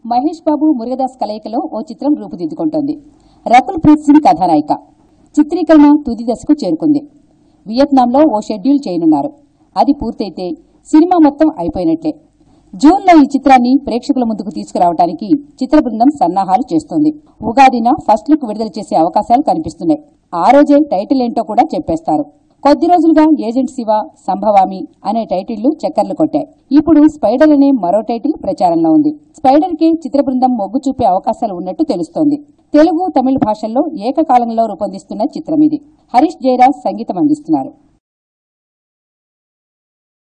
మహేష్ బాబు మురుగదాస్ కలయికలో ఓ చిత్రం రూపుదిద్దుకుంటోంది. రకుల్ ప్రీత్ సింగ్ కథానాయిక. చిత్రీకరణ తుది దశకు చేరుకుంది. వియత్నాంలో ఓ షెడ్యూల్ చేయనున్నారు. అది పూర్తయితే సినిమా మొత్తం అయిపోయినట్లే. జూన్లో ఈ చిత్రాన్ని ప్రేక్షకుల ముందుకు తీసుకురావడానికి చిత్ర బృందం సన్నాహాలు చేస్తోంది. ఉగాదిన ఫస్ట్ లుక్ విడుదల చేసే అవకాశాలు కనిపిస్తున్నాయి. ఆ రోజే టైటిల్ ఏంటో కూడా చెప్పేస్తారు. కొద్ది రోజులుగా ఏజెంట్ శివ, సంభవామి అనే టైటిళ్లు చక్కర్లు కొట్టాయి. ఇప్పుడు స్పైడర్ అనే మరో టైటిల్ ప్రచారంలో ఉంది. స్పైడర్ కి చిత్ర బృందం మొగ్గు చూపే అవకాశాలు ఉన్నట్టు తెలుస్తోంది. తెలుగు, తమిళ భాషల్లో ఏకకాలంలో రూపొందిస్తున్న చిత్రం ఇది. హరీష్ జయరాజ్ సంగీతం అందిస్తున్నారు.